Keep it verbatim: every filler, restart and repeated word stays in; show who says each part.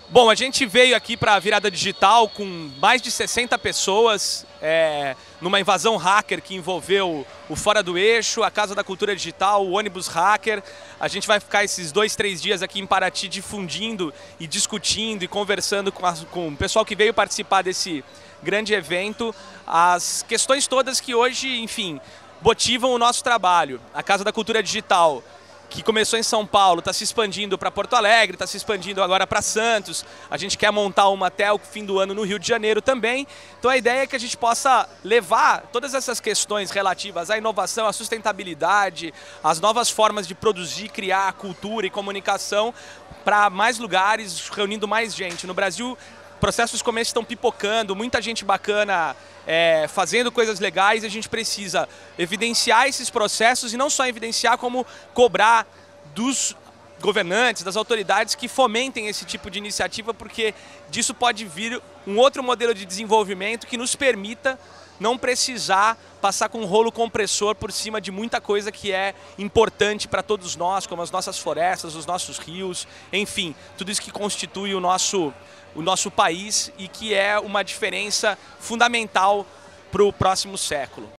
Speaker 1: Bom, a gente veio aqui para a Virada Digital com mais de sessenta pessoas, é, numa invasão hacker que envolveu o Fora do Eixo, a Casa da Cultura Digital, o ônibus hacker. A gente vai ficar esses dois, três dias aqui em Paraty difundindo e discutindo e conversando com, a, com o pessoal que veio participar desse grande evento, as questões todas que hoje, enfim, motivam o nosso trabalho. A Casa da Cultura Digital, que começou em São Paulo, está se expandindo para Porto Alegre, está se expandindo agora para Santos. A gente quer montar uma até o fim do ano no Rio de Janeiro também. Então a ideia é que a gente possa levar todas essas questões relativas à inovação, à sustentabilidade, às novas formas de produzir, criar cultura e comunicação para mais lugares, reunindo mais gente. No Brasil, processos como esse estão pipocando, muita gente bacana é, fazendo coisas legais, e a gente precisa evidenciar esses processos e não só evidenciar, como cobrar dos governantes, das autoridades que fomentem esse tipo de iniciativa, porque disso pode vir um outro modelo de desenvolvimento que nos permita não precisar passar com um rolo compressor por cima de muita coisa que é importante para todos nós, como as nossas florestas, os nossos rios, enfim, tudo isso que constitui o nosso, o nosso país e que é uma diferença fundamental para o próximo século.